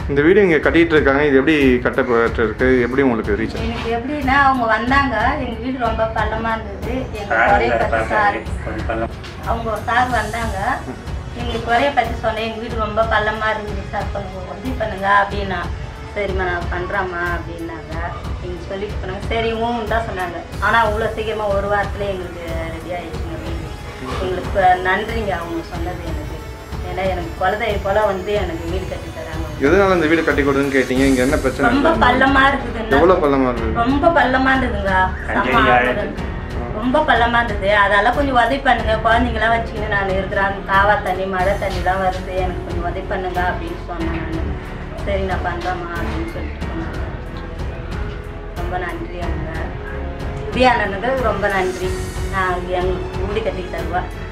இந்த வீடு இங்கே கட்டிகிட்டு இருக்காங்க, இது எப்படி கட்டப்பட்டு இருக்கு, எப்படி உங்களுக்கு ரீச் ஆகுது? எனக்கு எப்படின்னா அவங்க வந்தாங்க, எங்கள் வீடு ரொம்ப பள்ளமாக இருந்தது, எங்கள் குறைய பற்றி சார் அவங்க ஒரு சார் வந்தாங்க, எங்களுக்கு குறைய பற்றி சொன்னேன், எங்கள் வீடு ரொம்ப பள்ளமாக இருந்தது சார், கொஞ்சம் உதவி பண்ணுங்க அப்படின்னா, சரிம்மா நான் பண்ணுறேம்மா அப்படின்னாங்க. எங்களுக்கு சொல்லிட்டு போனாங்க, சரி தான் சொன்னாங்க. ஆனால் அவ்வளோ சீக்கிரமாக ஒரு வாரத்தில் எங்களுக்கு ரெடி ஆகிடுச்சுங்க வீடு. எங்களுக்கு நன்றிங்க அவங்க சொன்னது எனக்கு. ஏன்னா எனக்கு குலதெய்வம் போல வந்து எனக்கு வீடு கட்டி தராங்க. எதனால இந்த வீடு கட்டி கொடுன்னு கேட்டீங்க? இங்கே என்ன பிரச்சனை? ரொம்ப பள்ளமா இருக்குதுங்க. எவ்வளோ பள்ளமா இருக்குது? ரொம்ப பள்ளமா இருந்ததுங்க, ரொம்ப பள்ளமா இருந்தது. அதெல்லாம் கொஞ்சம் உதவி பண்ணுங்க, குழந்தைங்களாம் வச்சுக்கின்னு நான் இருக்கிறேன், காவா தண்ணி மழை தண்ணிலாம் வருது, எனக்கு கொஞ்சம் உதவி பண்ணுங்க அப்படின்னு சொன்னேன் நான். சரி நான் பண்ணுறேம்மா அப்படின்னு சொல்லிட்டு சொன்னாங்க. ரொம்ப நன்றி அவங்க வித்யானந்தனுக்கு ரொம்ப நன்றி. நான் எங்களுக்கு வீடு கட்டி தருவேன்.